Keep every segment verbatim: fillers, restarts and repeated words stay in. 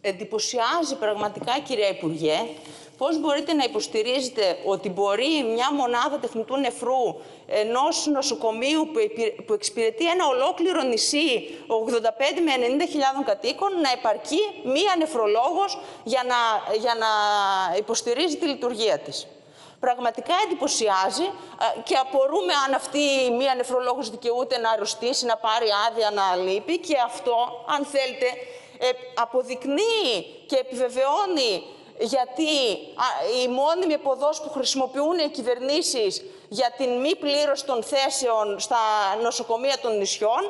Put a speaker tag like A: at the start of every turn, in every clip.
A: εντυπωσιάζει πραγματικά, κυρία Υπουργέ, πώς μπορείτε να υποστηρίζετε ότι μπορεί μια μονάδα τεχνητού νεφρού ενός νοσοκομείου που εξυπηρετεί ένα ολόκληρο νησί ογδόντα πέντε με ενενήντα χιλιάδων κατοίκων να επαρκεί μία νεφρολόγος για να, για να υποστηρίζει τη λειτουργία της. Πραγματικά εντυπωσιάζει και απορούμε αν αυτή η μία νεφρολόγος δικαιούται να αρρωστήσει, να πάρει άδεια να λείπει, και αυτό, αν θέλετε, αποδεικνύει και επιβεβαιώνει γιατί η μόνιμη εποδός που χρησιμοποιούν οι κυβερνήσεις για την μη πλήρωση των θέσεων στα νοσοκομεία των νησιών,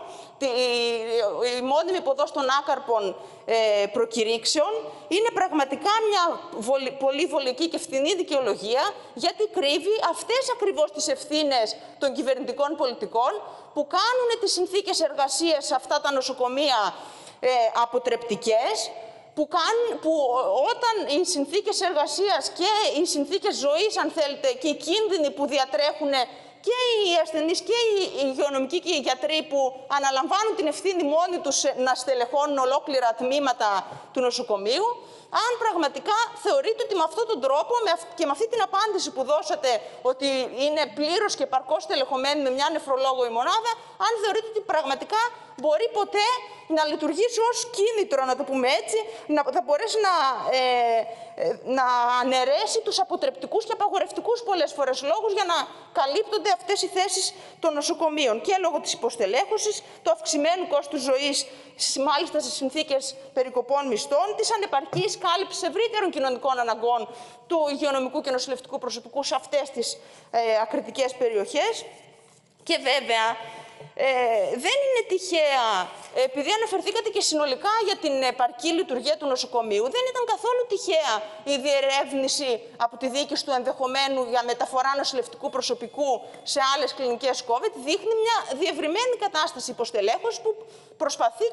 A: η μόνιμη εποδός των άκαρπων προκηρύξεων, είναι πραγματικά μια πολύ βολική και φθηνή δικαιολογία, γιατί κρύβει αυτές ακριβώς τις ευθύνες των κυβερνητικών πολιτικών που κάνουν τις συνθήκες εργασίας σε αυτά τα νοσοκομεία αποτρεπτικές, Που, κάνουν, που όταν οι συνθήκες εργασίας και οι συνθήκες ζωής, αν θέλετε, και οι κίνδυνοι που διατρέχουν και οι ασθενείς και οι υγειονομικοί και οι γιατροί που αναλαμβάνουν την ευθύνη μόνοι τους να στελεχώνουν ολόκληρα τμήματα του νοσοκομείου, αν πραγματικά θεωρείτε ότι με αυτόν τον τρόπο και με αυτή την απάντηση που δώσατε ότι είναι πλήρως και παρκώς στελεχωμένη με μια νεφρολόγο η μονάδα, αν θεωρείτε ότι πραγματικά μπορεί ποτέ να λειτουργήσει ως κίνητρο, να το πούμε έτσι, να θα μπορέσει να, ε, ε, να αναιρέσει τους αποτρεπτικούς και απαγορευτικούς πολλές φορές λόγους για να καλύπτονται αυτές οι θέσεις των νοσοκομείων, και λόγω της υποστελέχωσης, του αυξημένου κόστους ζωής, μάλιστα σε συνθήκες περικοπών μισθών, της ανεπαρκής κάλυψης ευρύτερων κοινωνικών αναγκών του υγειονομικού και νοσηλευτικού προσωπικού σε αυτές τις ε, ακριτικές περιοχές. Και βέβαια, Ε, δεν είναι τυχαία, επειδή αναφερθήκατε και συνολικά για την επαρκή λειτουργία του νοσοκομείου, δεν ήταν καθόλου τυχαία η διερεύνηση από τη διοίκηση του ενδεχομένου για μεταφορά νοσηλευτικού προσωπικού σε άλλες κλινικές COVID. Δείχνει μια διευρυμένη κατάσταση υποστελέχωσης που προσπαθεί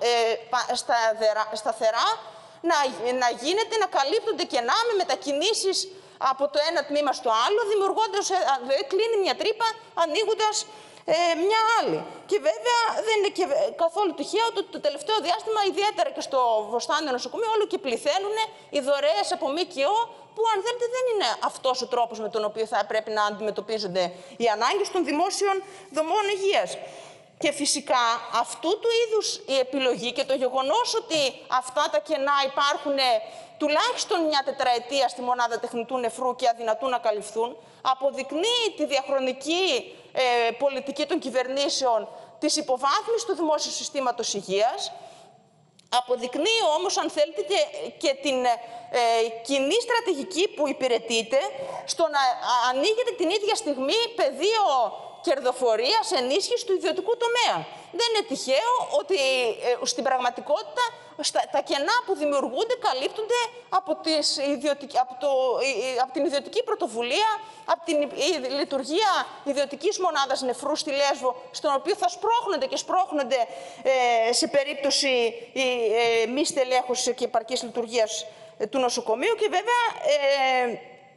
A: ε, σταθερά να, να γίνεται, να καλύπτονται κενά με μετακινήσεις από το ένα τμήμα στο άλλο, δημιουργώντας, δηλαδή κλείνει μια τρύπα ανοίγοντας Ε, μια άλλη. Και βέβαια δεν είναι και καθόλου τυχαίο ότι το τελευταίο διάστημα, ιδιαίτερα και στο Βοστάνιο νοσοκομείο, όλο και πληθαίνουν οι δωρεές από ΜΚΟ, που αν θέλετε δεν είναι αυτός ο τρόπος με τον οποίο θα πρέπει να αντιμετωπίζονται οι ανάγκες των δημόσιων δομών υγείας. Και φυσικά αυτού του είδους η επιλογή και το γεγονός ότι αυτά τα κενά υπάρχουν τουλάχιστον μια τετραετία στη μονάδα τεχνητού νεφρού και αδυνατούν να καλυφθούν, αποδεικνύει τη διαχρονική ε, πολιτική των κυβερνήσεων της υποβάθμισης του δημόσιου συστήματος υγείας, αποδεικνύει όμως, αν θέλετε, και, και την ε, κοινή στρατηγική που υπηρετείται στο να ανοίγεται την ίδια στιγμή πεδίο κερδοφορίας, ενίσχυσης του ιδιωτικού τομέα. Δεν είναι τυχαίο ότι ε, στην πραγματικότητα στα, τα κενά που δημιουργούνται καλύπτονται από, τις ιδιωτικ... από, το... από την ιδιωτική πρωτοβουλία, από την η... λειτουργία ιδιωτικής μονάδας νεφρού στη Λέσβο, στον οποίο θα σπρώχνονται και σπρώχνονται ε, σε περίπτωση η, ε, μη στελέχωσης και επαρκής λειτουργίας ε, του νοσοκομείου. Και βέβαια ε,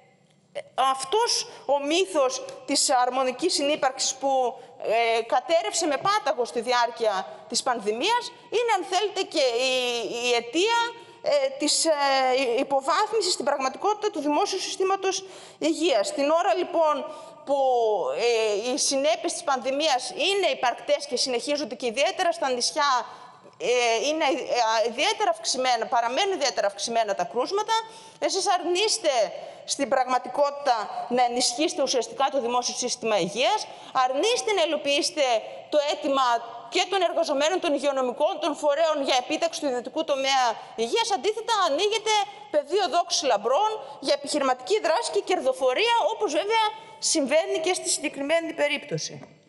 A: αυτός ο μύθος της αρμονικής συνύπαρξης που ε, κατέρευσε με πάταγο στη διάρκεια της πανδημίας είναι, αν θέλετε, και η, η αιτία ε, της ε, υποβάθμισης στην πραγματικότητα του δημόσιου συστήματος υγείας. Την ώρα λοιπόν που ε, οι συνέπειες της πανδημίας είναι υπαρκτές και συνεχίζονται, και ιδιαίτερα στα νησιά είναι ιδιαίτερα αυξημένα, παραμένουν ιδιαίτερα αυξημένα τα κρούσματα, εσείς αρνείστε στην πραγματικότητα να ενισχύσετε ουσιαστικά το δημόσιο σύστημα υγείας, αρνείστε να υλοποιήσετε το αίτημα και των εργαζομένων, των υγειονομικών, των φορέων για επίταξη του ιδιωτικού τομέα υγείας. Αντίθετα, ανοίγεται πεδίο δόξης λαμπρών για επιχειρηματική δράση και κερδοφορία, όπως βέβαια συμβαίνει και στη συγκεκριμένη περίπτωση.